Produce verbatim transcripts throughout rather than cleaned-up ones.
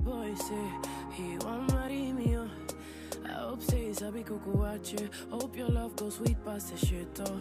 boy say he want marry me, oh. I hope say sabi kukuache. Hope your love goes sweet past the shit, oh.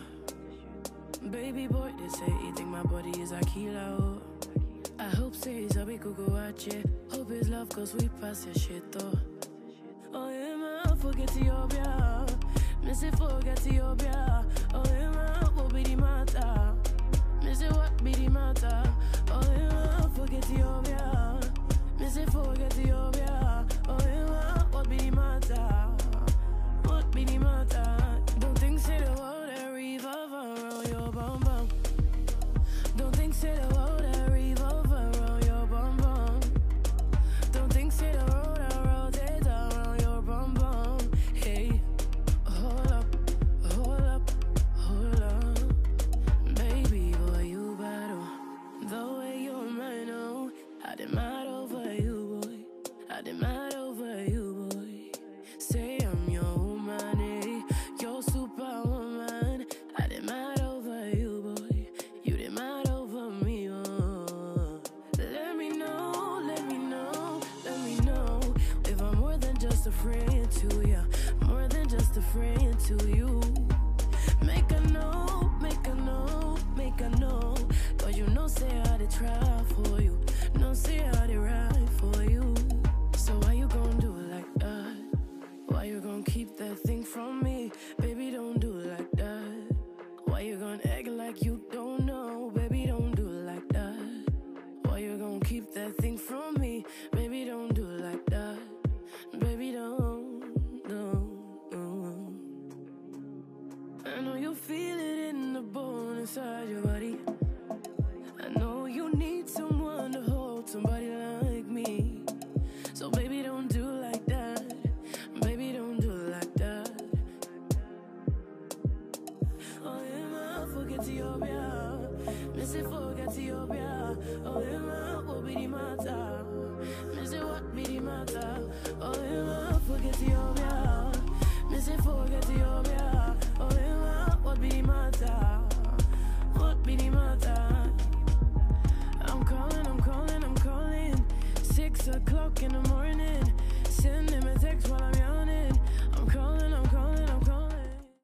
Baby boy, they say he think my body is a killer, oh. I hope say sabi kukuache. Hope his love goes sweet past the shit, oh. Oh yeah, man, forget your bia. Me say forget your bia. Oh yeah, man, what be the matter? Me say what be the matter? Oh yeah, man, forget your bia. Me say forget your bia. Oh yeah, man, what be the matter? What be the matter? Don't think say the world that revolve around your bum bum. Don't think say the world that revolve around your bum bum. Don't think say the world that rotate around your bum bum. Hey, hold up, hold up, hold up, baby boy, you better. The way you're mine, oh, I demand over you, boy. I demand over you, boy. Say I'm your woman, eh? Your superwoman. I demand over you, boy. You demand over me, oh. Let me know, let me know, let me know if I'm more than just a friend to you, more than just a friend to you. Make a know, make a know, make a know. Cause you know say I did try for you. No say I did ride for you. So why you gon' do it like that? Why you gon' keep that thing from me? Baby, don't do it like that. Why you gon' act like you don't know? Baby, don't do it like that. Why you gon' keep that thing from me? Baby, don't do it like that. Baby, don't, don't, don't. I know you feel it in the bone inside your body. I know you need someone to hold, somebody like me. So baby, don't do it like that. Baby, don't do it like that. Oh yeah, man, forget your bia. Me say forget your bia. Oh yeah, man, what be the matter? Me say what be the matter? Oh yeah, man, forget your bia. Me say forget your bia.